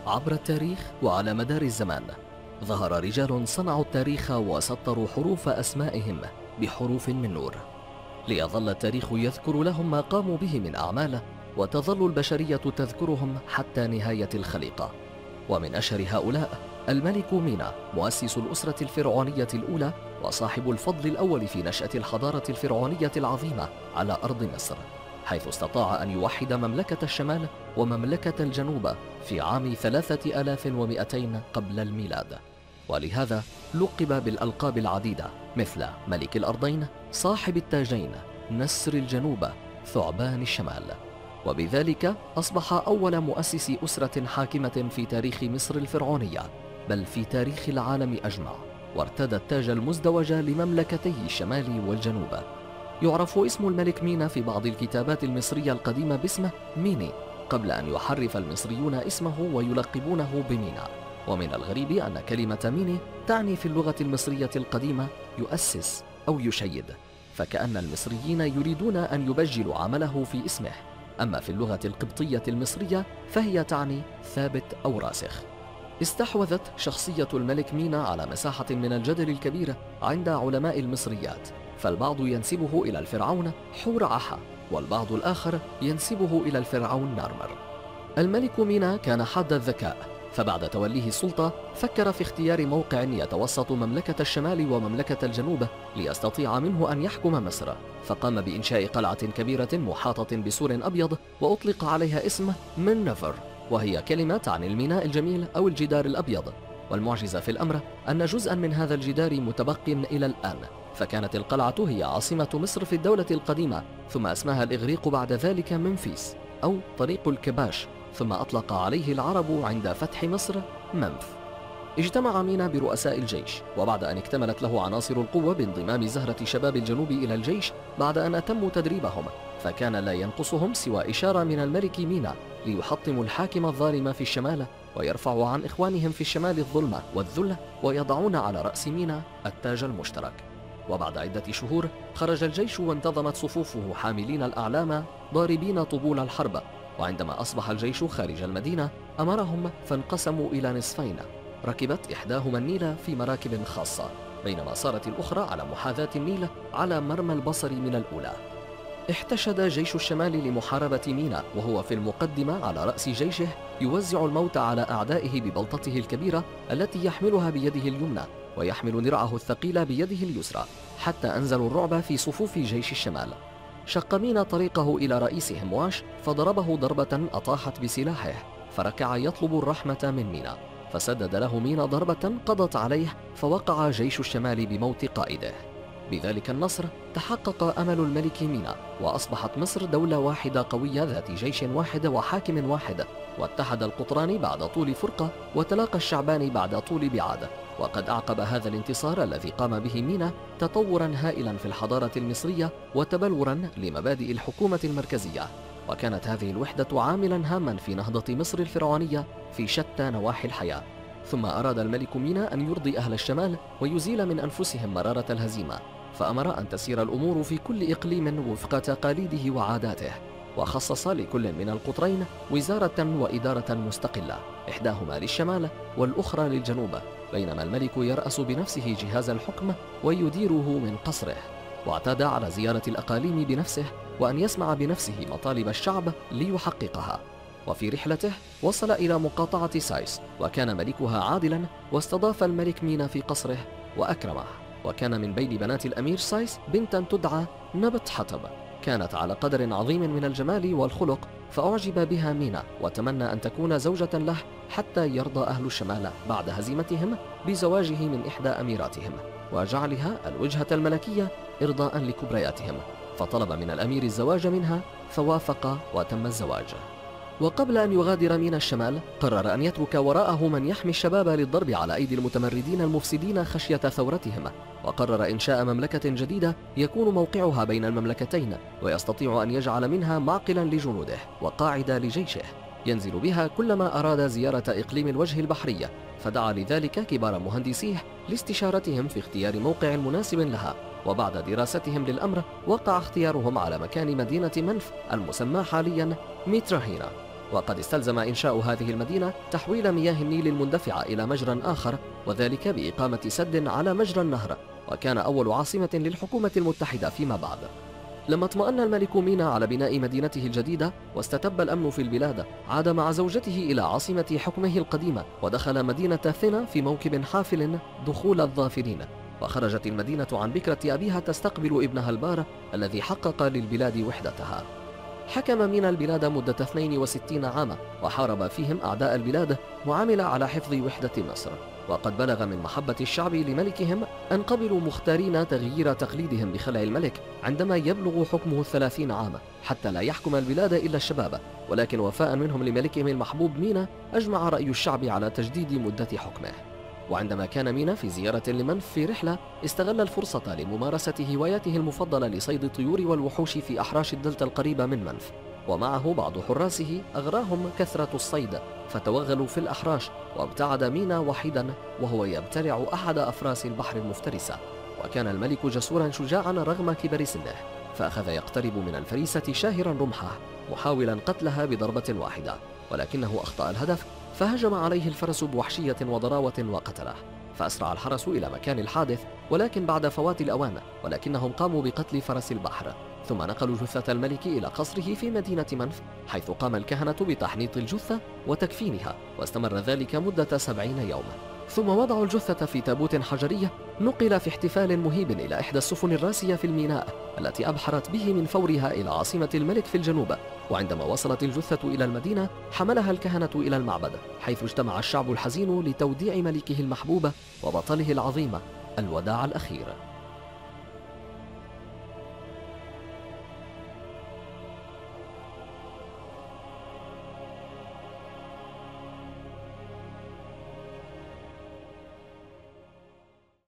عبر التاريخ وعلى مدار الزمان ظهر رجال صنعوا التاريخ وسطروا حروف أسمائهم بحروف من نور، ليظل التاريخ يذكر لهم ما قاموا به من أعمال، وتظل البشرية تذكرهم حتى نهاية الخليقة. ومن أشهر هؤلاء الملك مينا، مؤسس الأسرة الفرعونية الأولى وصاحب الفضل الأول في نشأة الحضارة الفرعونية العظيمة على أرض مصر، حيث استطاع أن يوحد مملكة الشمال ومملكة الجنوب في عام 3200 قبل الميلاد، ولهذا لقب بالألقاب العديدة مثل ملك الأرضين، صاحب التاجين، نسر الجنوب، ثعبان الشمال. وبذلك أصبح أول مؤسس أسرة حاكمة في تاريخ مصر الفرعونية، بل في تاريخ العالم أجمع، وارتدى التاج المزدوج لمملكتي الشمال والجنوب. يعرف اسم الملك مينا في بعض الكتابات المصرية القديمة باسمه ميني، قبل أن يحرف المصريون اسمه ويلقبونه بمينا. ومن الغريب أن كلمة ميني تعني في اللغة المصرية القديمة يؤسس أو يشيد، فكأن المصريين يريدون أن يبجلوا عمله في اسمه. أما في اللغة القبطية المصرية فهي تعني ثابت أو راسخ. استحوذت شخصية الملك مينا على مساحة من الجدل الكبير عند علماء المصريات، فالبعض ينسبه إلى الفرعون حور عحا، والبعض الآخر ينسبه إلى الفرعون نارمر. الملك مينا كان حاد الذكاء، فبعد توليه السلطة فكر في اختيار موقع يتوسط مملكة الشمال ومملكة الجنوب ليستطيع منه أن يحكم مصر، فقام بإنشاء قلعة كبيرة محاطة بسور أبيض وأطلق عليها اسم من نفر، وهي كلمة تعني الميناء الجميل أو الجدار الأبيض. والمعجزة في الأمر أن جزءا من هذا الجدار متبق إلى الآن، فكانت القلعة هي عاصمة مصر في الدولة القديمة، ثم اسمها الإغريق بعد ذلك منفيس أو طريق الكباش، ثم أطلق عليه العرب عند فتح مصر منف. اجتمع مينا برؤساء الجيش، وبعد أن اكتملت له عناصر القوة بانضمام زهرة شباب الجنوب إلى الجيش بعد أن أتموا تدريبهم، فكان لا ينقصهم سوى إشارة من الملك مينا ليحطموا الحاكم الظالم في الشمال، ويرفعوا عن إخوانهم في الشمال الظلم والذل، ويضعون على رأس مينا التاج المشترك. وبعد عدة شهور خرج الجيش وانتظمت صفوفه حاملين الأعلام ضاربين طبول الحرب، وعندما أصبح الجيش خارج المدينة أمرهم فانقسموا إلى نصفين، ركبت إحداهما النيل في مراكب خاصة، بينما صارت الأخرى على محاذاة النيل على مرمى البصر من الأولى. احتشد جيش الشمال لمحاربة مينا، وهو في المقدمة على رأس جيشه يوزع الموت على أعدائه ببلطته الكبيرة التي يحملها بيده اليمنى، ويحمل درعه الثقيل بيده اليسرى، حتى أنزلوا الرعب في صفوف جيش الشمال. شق مينا طريقه إلى رئيسه مواش، فضربه ضربة أطاحت بسلاحه، فركع يطلب الرحمة من مينا، فسدد له مينا ضربة قضت عليه، فوقع جيش الشمال بموت قائده. بذلك النصر تحقق أمل الملك مينا، وأصبحت مصر دولة واحدة قوية ذات جيش واحد وحاكم واحد، واتحد القطران بعد طول فرقة، وتلاقى الشعبان بعد طول بعاد. وقد أعقب هذا الانتصار الذي قام به مينا تطورا هائلا في الحضارة المصرية وتبلورا لمبادئ الحكومة المركزية، وكانت هذه الوحدة عاملا هاما في نهضة مصر الفرعونية في شتى نواحي الحياة. ثم أراد الملك مينا أن يرضي أهل الشمال ويزيل من أنفسهم مرارة الهزيمة، فأمر أن تسير الأمور في كل إقليم وفق تقاليده وعاداته، وخصص لكل من القطرين وزارة وإدارة مستقلة، إحداهما للشمال والأخرى للجنوب، بينما الملك يرأس بنفسه جهاز الحكم ويديره من قصره. واعتاد على زيارة الأقاليم بنفسه وأن يسمع بنفسه مطالب الشعب ليحققها. وفي رحلته وصل إلى مقاطعة سايس، وكان ملكها عادلا، واستضاف الملك مينا في قصره وأكرمه. وكان من بين بنات الأمير سايس بنتا تدعى نبت حتب، كانت على قدر عظيم من الجمال والخلق، فأعجب بها مينا وتمنى أن تكون زوجة له حتى يرضى أهل الشمال بعد هزيمتهم بزواجه من إحدى أميراتهم وجعلها الوجهة الملكية إرضاء لكبرياتهم، فطلب من الأمير الزواج منها فوافق وتم الزواج. وقبل أن يغادر مينا الشمال قرر أن يترك وراءه من يحمي الشباب للضرب على أيدي المتمردين المفسدين خشية ثورتهم، وقرر إنشاء مملكة جديدة يكون موقعها بين المملكتين، ويستطيع أن يجعل منها معقلا لجنوده وقاعدة لجيشه ينزل بها كلما أراد زيارة إقليم الوجه البحري، فدعا لذلك كبار مهندسيه لاستشارتهم في اختيار موقع مناسب لها. وبعد دراستهم للأمر وقع اختيارهم على مكان مدينة منف المسمى حاليا ميتراهينا. وقد استلزم إنشاء هذه المدينة تحويل مياه النيل المندفعة إلى مجرى آخر، وذلك بإقامة سد على مجرى النهر، وكان أول عاصمة للحكومة المتحدة فيما بعد. لما اطمأن الملك مينا على بناء مدينته الجديدة واستتب الأمن في البلاد، عاد مع زوجته إلى عاصمة حكمه القديمة، ودخل مدينة ثينا في موكب حافل دخول الظافرين. وخرجت المدينة عن بكرة أبيها تستقبل ابنها البار الذي حقق للبلاد وحدتها. حكم مينا البلاد مدة 62 عاما، وحارب فيهم أعداء البلاد، وعمل على حفظ وحدة مصر. وقد بلغ من محبة الشعب لملكهم أن قبلوا مختارين تغيير تقليدهم بخلع الملك عندما يبلغ حكمه 30 عاما، حتى لا يحكم البلاد إلا الشباب. ولكن وفاء منهم لملكهم المحبوب مينا، أجمع رأي الشعب على تجديد مدة حكمه. وعندما كان مينا في زيارة لمنف في رحلة، استغل الفرصة لممارسة هوايته المفضلة لصيد الطيور والوحوش في أحراش الدلتا القريبة من منف، ومعه بعض حراسه أغراهم كثرة الصيد، فتوغلوا في الأحراش، وابتعد مينا وحيدا وهو يبتلع أحد أفراس البحر المفترسة. وكان الملك جسورا شجاعا رغم كبر سنه، فأخذ يقترب من الفريسة شاهرا رمحه محاولا قتلها بضربة واحدة، ولكنه أخطأ الهدف، فهجم عليه الفرس بوحشية وضراوة وقتله. فأسرع الحرس إلى مكان الحادث، ولكن بعد فوات الأوان، ولكنهم قاموا بقتل فرس البحر. ثم نقلوا جثة الملك إلى قصره في مدينة منف، حيث قام الكهنة بتحنيط الجثة وتكفينها، واستمر ذلك مدة 70 يوما. ثم وضعوا الجثة في تابوت حجري، نقل في احتفال مهيب إلى إحدى السفن الراسية في الميناء التي أبحرت به من فورها إلى عاصمة الملك في الجنوب. وعندما وصلت الجثة إلى المدينة، حملها الكهنة إلى المعبد، حيث اجتمع الشعب الحزين لتوديع ملكه المحبوب وبطله العظيم الوداع الأخير.